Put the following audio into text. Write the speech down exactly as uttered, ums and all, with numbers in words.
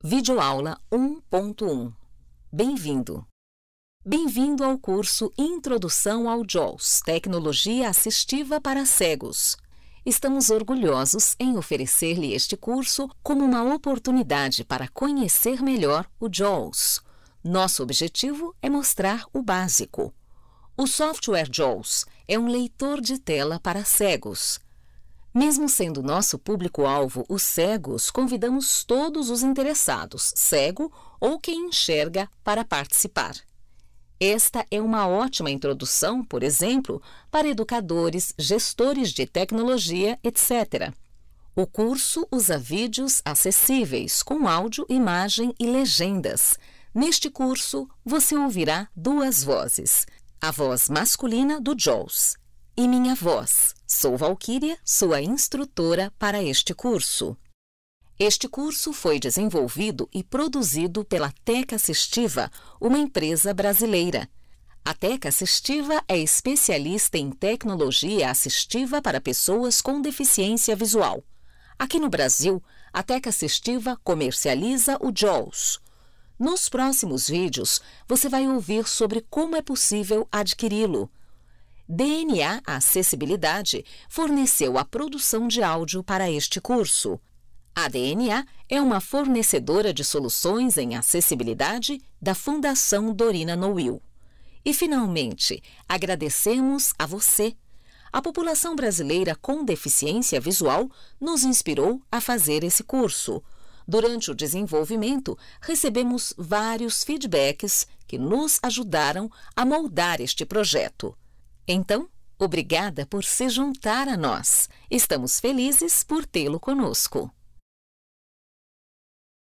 Videoaula um ponto um. Bem-vindo! Bem-vindo ao curso Introdução ao JAWS, Tecnologia Assistiva para Cegos. Estamos orgulhosos em oferecer-lhe este curso como uma oportunidade para conhecer melhor o JAWS. Nosso objetivo é mostrar o básico. O software JAWS é um leitor de tela para cegos. Mesmo sendo nosso público-alvo os cegos, convidamos todos os interessados, cego ou quem enxerga, para participar. Esta é uma ótima introdução, por exemplo, para educadores, gestores de tecnologia, etcétera. O curso usa vídeos acessíveis, com áudio, imagem e legendas. Neste curso, você ouvirá duas vozes. A voz masculina do JAWS e minha voz. Sou Valquíria, sua instrutora para este curso. Este curso foi desenvolvido e produzido pela Teca Assistiva, uma empresa brasileira. A Teca Assistiva é especialista em tecnologia assistiva para pessoas com deficiência visual. Aqui no Brasil, a Teca Assistiva comercializa o JAWS. Nos próximos vídeos, você vai ouvir sobre como é possível adquiri-lo. D N A Acessibilidade forneceu a produção de áudio para este curso. A D N A é uma fornecedora de soluções em acessibilidade da Fundação Dorina Noil. E, finalmente, agradecemos a você. A população brasileira com deficiência visual nos inspirou a fazer esse curso. Durante o desenvolvimento, recebemos vários feedbacks que nos ajudaram a moldar este projeto. Então, obrigada por se juntar a nós. Estamos felizes por tê-lo conosco.